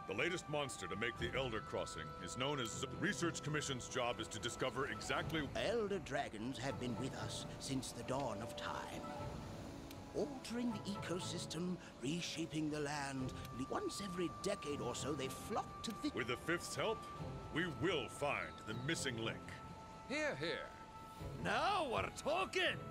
The latest monster to make the Elder Crossing is known as... The Research Commission's job is to discover exactly... Elder dragons have been with us since the dawn of time. Altering the ecosystem, reshaping the land. Once every decade or so, they flock to the... With the Fifth's help, we will find the missing link. Here, here. Now we're talking!